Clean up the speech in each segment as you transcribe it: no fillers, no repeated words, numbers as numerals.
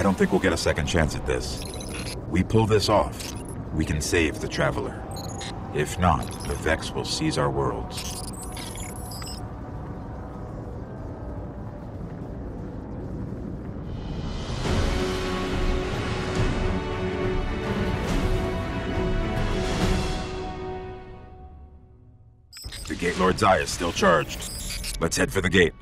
I don't think we'll get a second chance at this. We pull this off, we can save the Traveler. If not, the Vex will seize our worlds. The Gate Lord's eye is still charged. Let's head for the gate.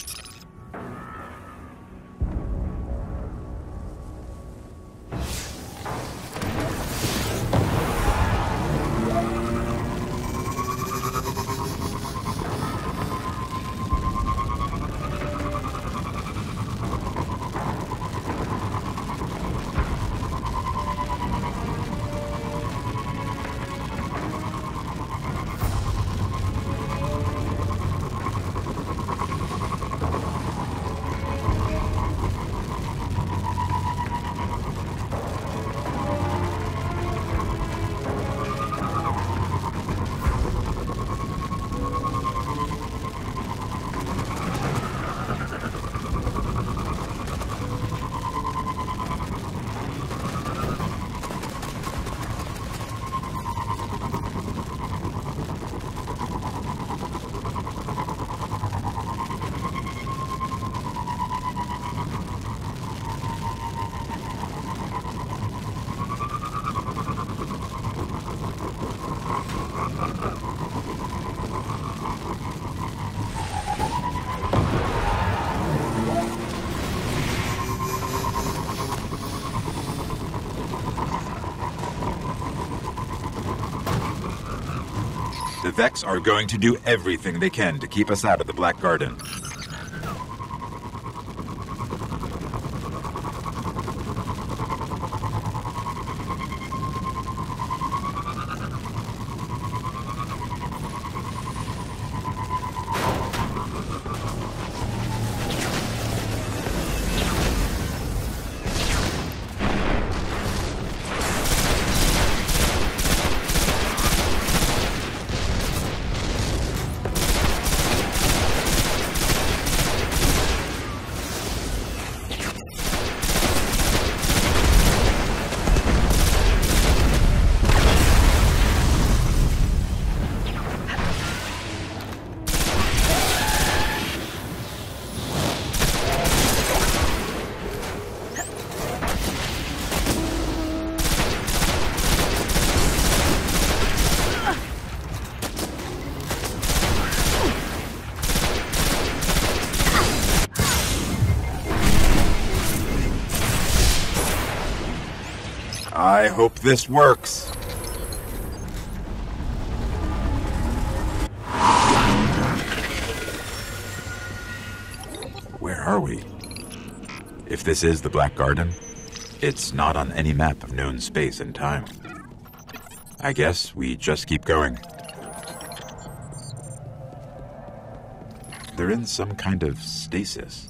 The Vex are going to do everything they can to keep us out of the Black Garden. I hope this works. Where are we? If this is the Black Garden, it's not on any map of known space and time. I guess we just keep going. They're in some kind of stasis.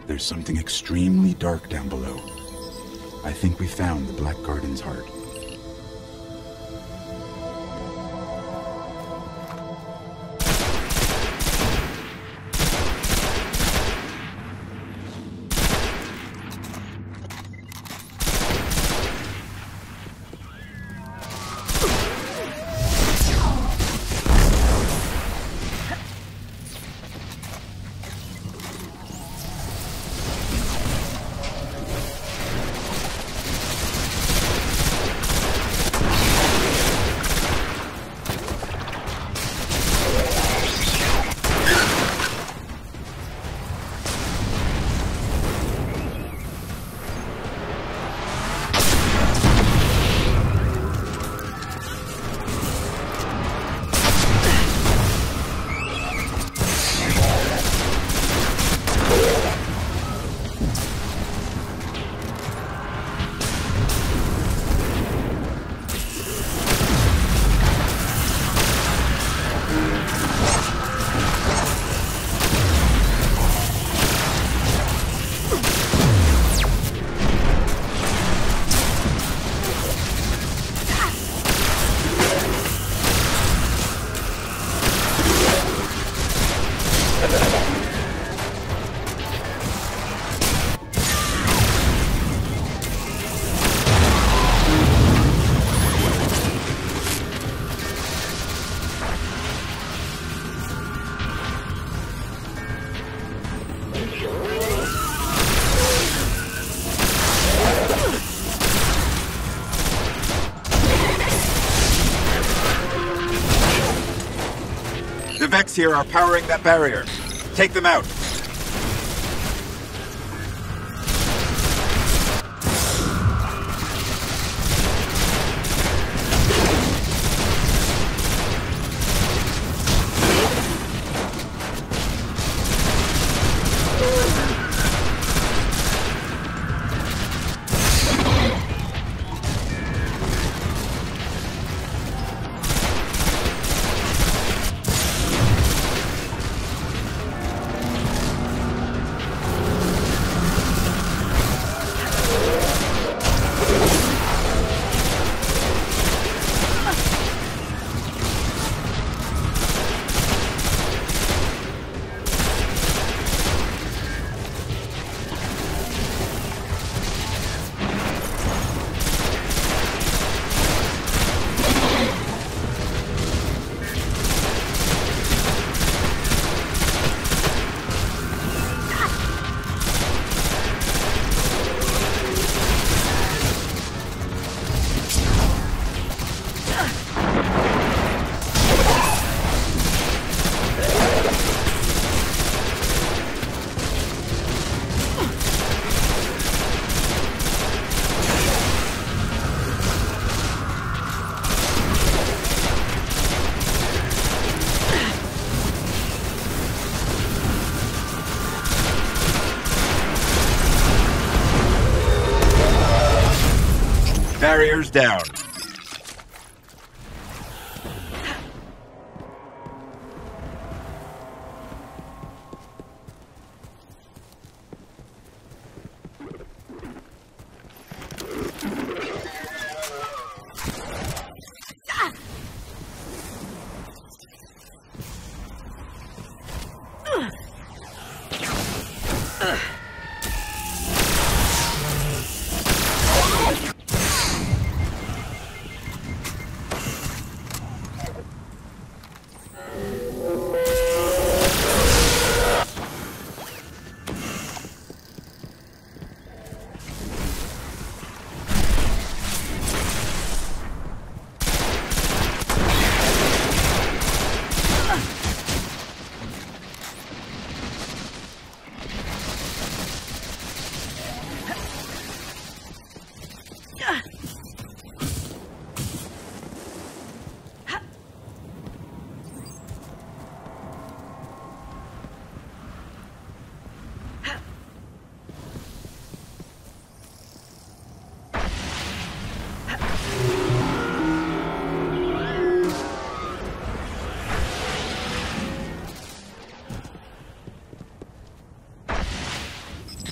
There's something extremely dark down below. I think we found the Black Garden's heart. The Vex here are powering that barrier. Take them out. Barriers down.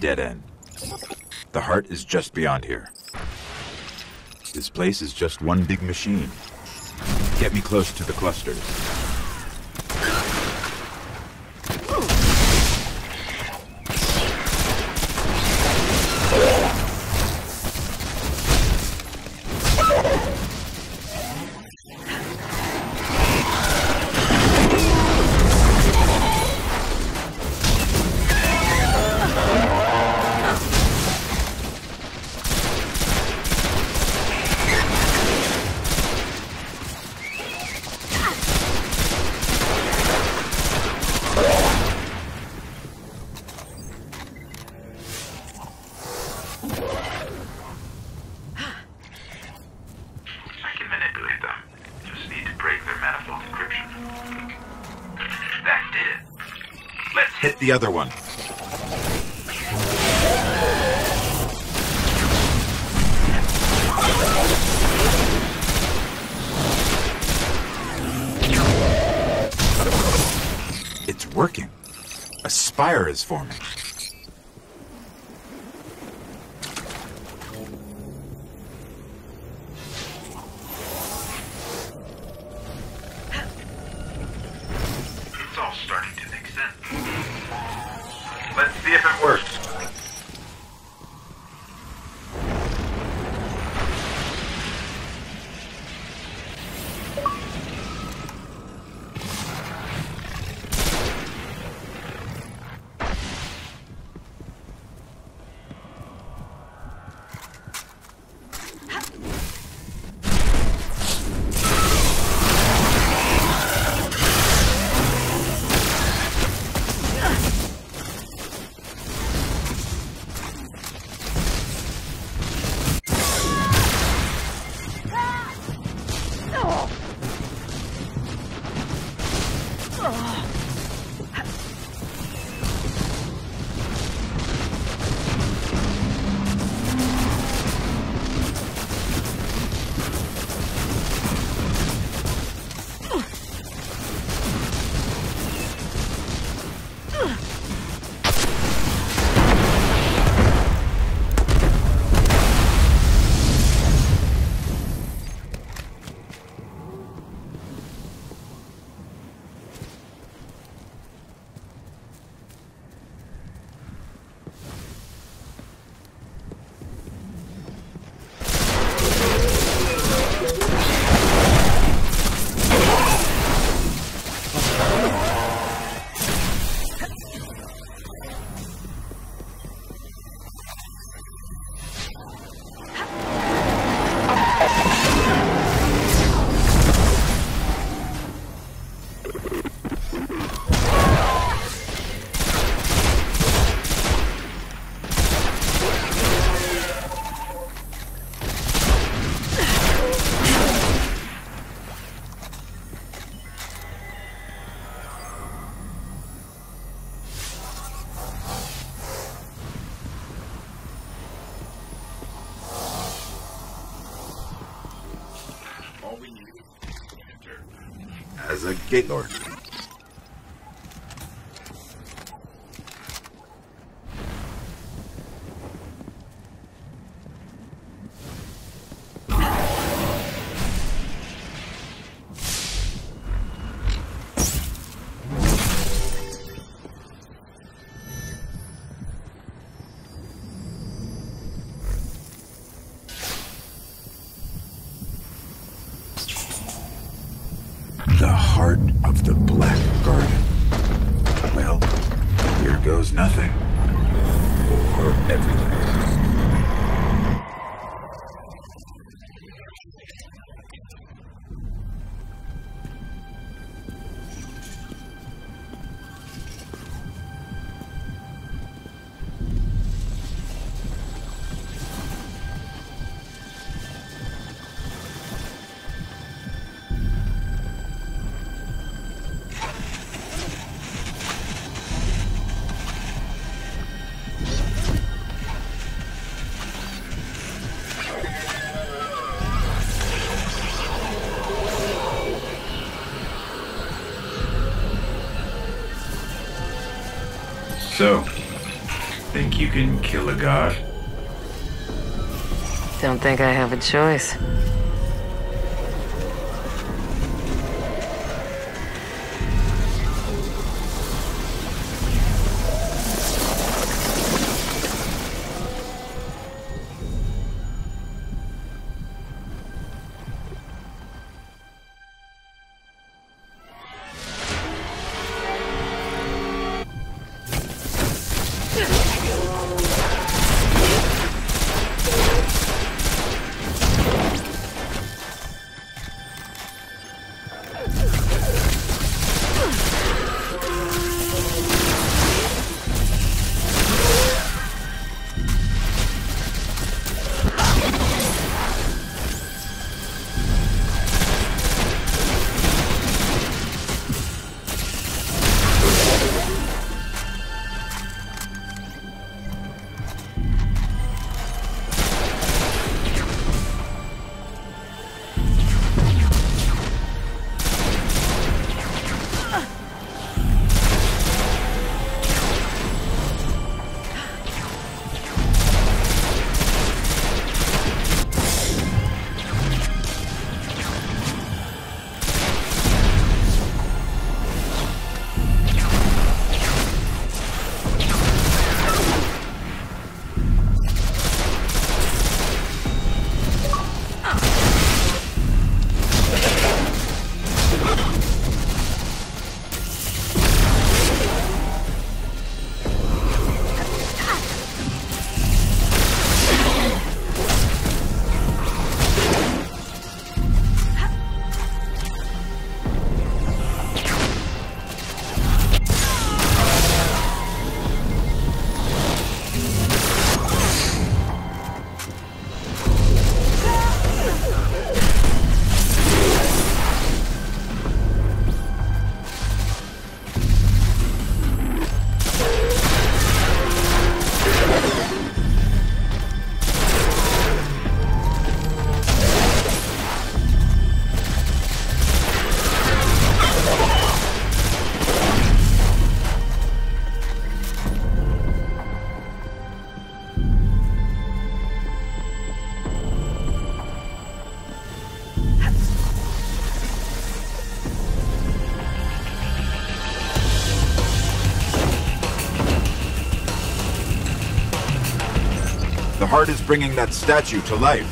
dead end. The heart is just beyond here. This place is just one big machine. Get me close to the clusters. Hit the other one. It's working. A spire is forming. It's all starting to make sense. Let's see if it works. As a Gate Lord. The heart of the Black Garden. Well, here goes nothing. Or everything. So, Think you can kill a god? Don't think I have a choice. The heart is bringing that statue to life.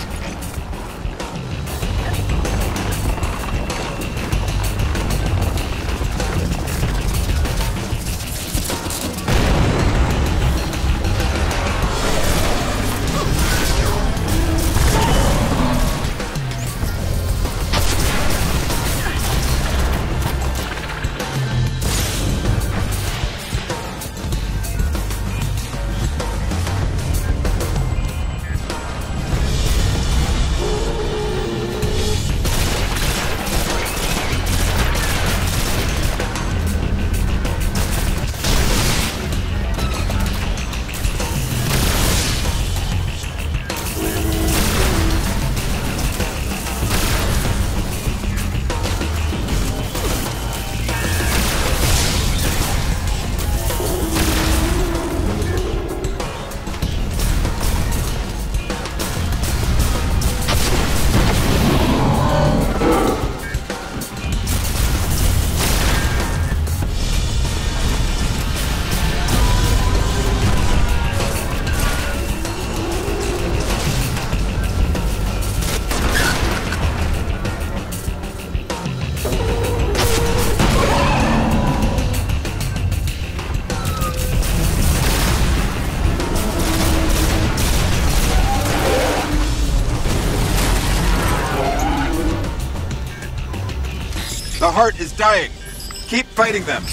The heart is dying. Keep fighting them.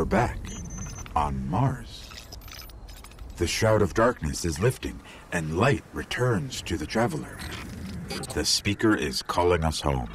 back on Mars. The shroud of darkness is lifting, and light returns to the traveler. The speaker is calling us home.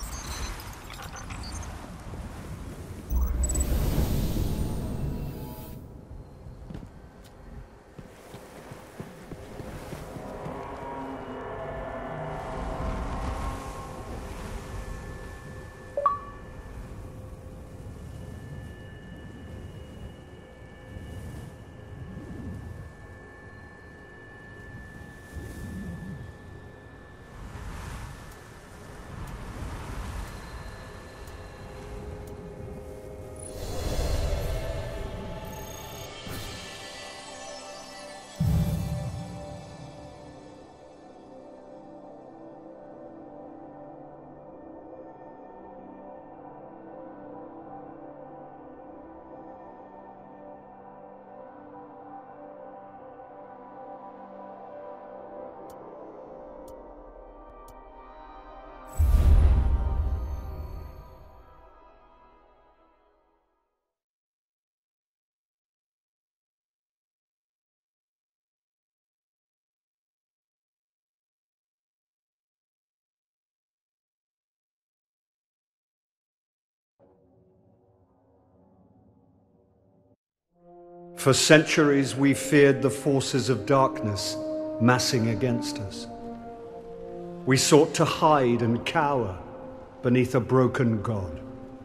For centuries we feared the forces of darkness massing against us. We sought to hide and cower beneath a broken god.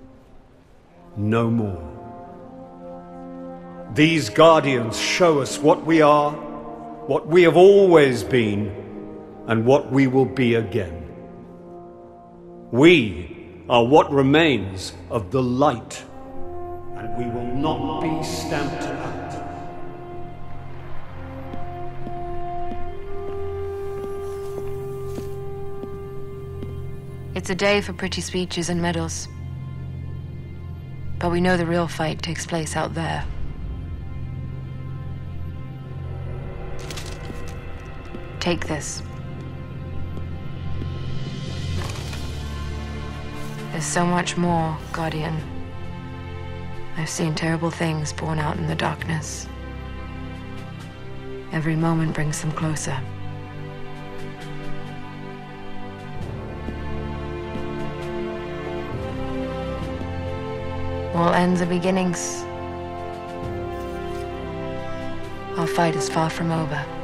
No more. These guardians show us what we are, what we have always been, and what we will be again. We are what remains of the light, and we will not be stamped out. It's a day for pretty speeches and medals. But we know the real fight takes place out there. Take this. There's so much more, Guardian. I've seen terrible things born out in the darkness. Every moment brings them closer. All ends are beginnings. Our fight is far from over.